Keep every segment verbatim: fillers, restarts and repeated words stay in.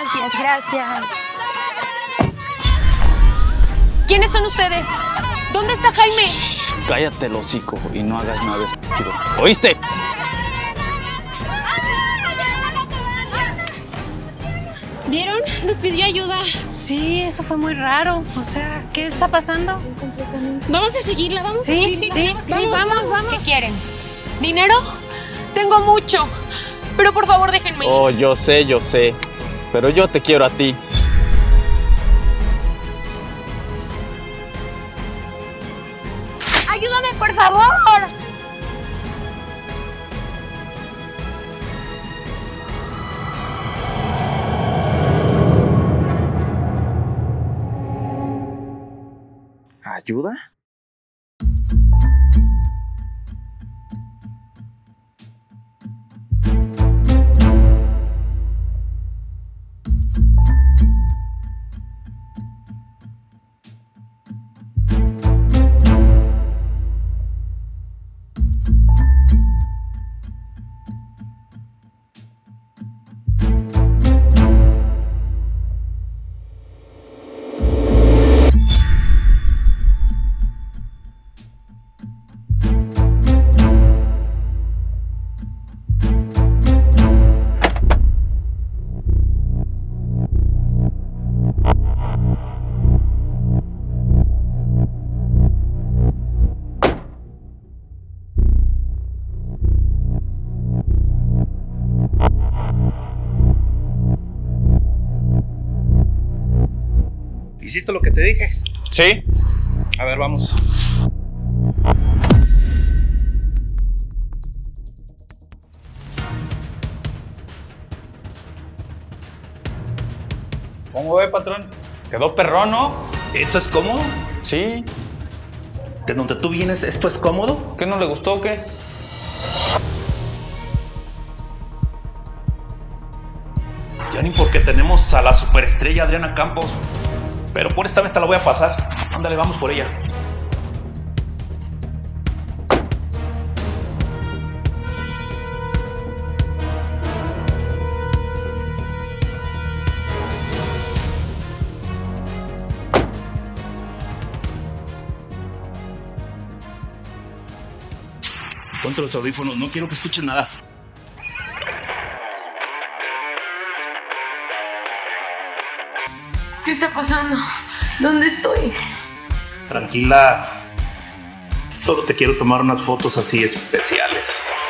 Gracias, gracias. ¿Quiénes son ustedes? ¿Dónde está Jaime? Cállate el hocico y no hagas nada estúpido. ¿Oíste? ¿Vieron? Nos pidió ayuda. Sí, eso fue muy raro. O sea, ¿qué está pasando? Vamos a seguirla, vamos. Sí, sí, sí, vamos, sí, vamos, vamos. ¿Qué quieren? ¿Dinero? Tengo mucho. Pero por favor, déjenme ir. Oh, yo sé, yo sé. Pero yo te quiero a ti. ¡Ayúdame, por favor! ¿Ayuda? ¿Hiciste lo que te dije? Sí. A ver, vamos. ¿Cómo ve, patrón? Quedó perrón, ¿no? ¿Esto es cómodo? Sí. ¿De donde tú vienes, esto es cómodo? ¿Qué no le gustó o qué? Ya ni porque tenemos a la superestrella Adriana Campos. Pero por esta vez te la voy a pasar. Ándale, vamos por ella. Ponte los audífonos, no quiero que escuchen nada. ¿Qué está pasando? ¿Dónde estoy? Tranquila. Solo te quiero tomar unas fotos así especiales.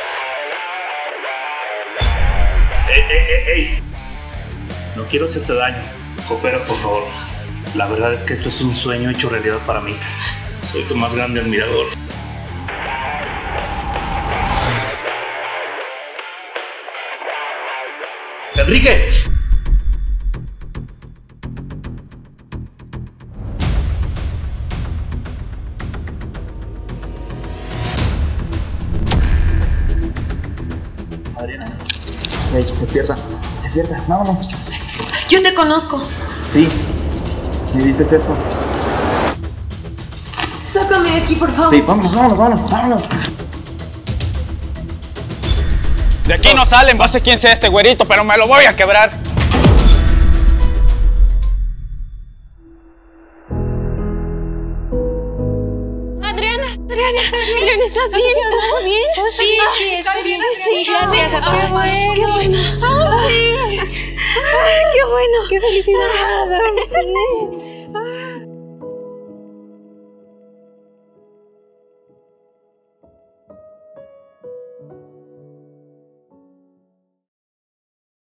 ¡Ey, ey, ey, ey! No quiero hacerte daño. Coopera, por favor. La verdad es que esto es un sueño hecho realidad para mí. Soy tu más grande admirador. ¡Enrique! Adriana. Hey, despierta. Despierta, vámonos. Yo te conozco. Sí. ¿Me viste esto? Sácame de aquí, por favor. Sí, vámonos, vámonos, vámonos, vámonos. De aquí no salen, no sé quién sea este güerito, pero me lo voy a quebrar. Adriana, Adriana, Adriana, ¿estás bien? ¿Todo bien? Sí, sí, estoy bien. Sí, gracias a todos. Qué bueno. Qué bueno. Ah, sí. Qué bueno. Qué felicidad. Sí.